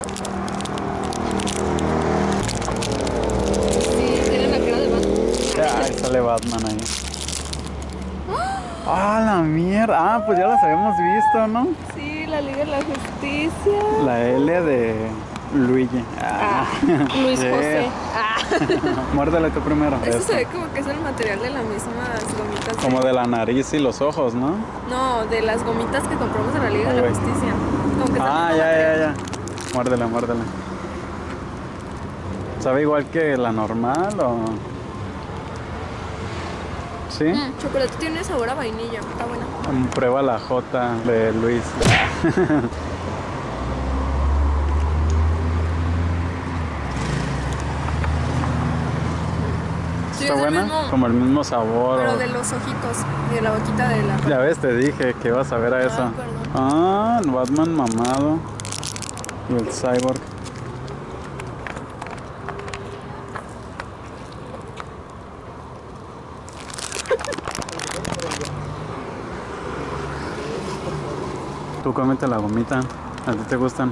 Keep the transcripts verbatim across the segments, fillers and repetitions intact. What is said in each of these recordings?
Sí, tiene la cara de Batman. Ay, sale Batman ahí. ¡Ah, la mierda! Ah, pues ya las habíamos visto, ¿no? Sí, la Liga de la Justicia. La L de Luigi. Ah, Luis Sí. José. Ah. Muérdele tú primero. Eso Esta. se ve como que es el material de las mismas gomitas. Como de... de la nariz y los ojos, ¿no? No, de las gomitas que compramos en la Liga Ay, de la güey. Justicia. Como que es el Ah, mismo ya, material. ya, ya. Muérdela, muérdela. ¿Sabe igual que la normal o...? ¿Sí? Mm, chocolate tiene sabor a vainilla. Está buena. Mm, Prueba la J de Luis. Sí, ¿Está es el buena? mismo, Como el mismo sabor. pero o- de los ojitos y de la boquita de la... Ya ves, te dije que ibas a ver a esa. Ay, perdón. Ah, el Batman mamado. Y el Cyborg. Tú cómete la gomita. ¿A ti te gustan?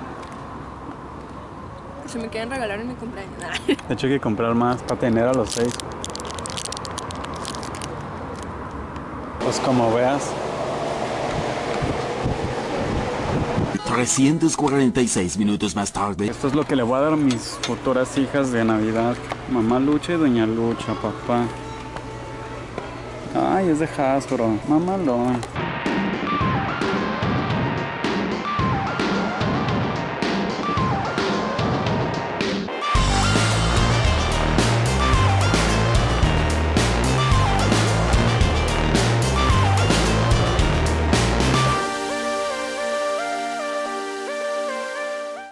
Si me quieren regalar en mi cumpleaños. De hecho hay que comprar más para tener a los seis. Pues como veas. trescientos cuarenta y seis minutos más tarde. Esto es lo que le voy a dar a mis futuras hijas de Navidad. Mamá Lucha y Doña Lucha, papá. Ay, es de Hasbro. Mamalón.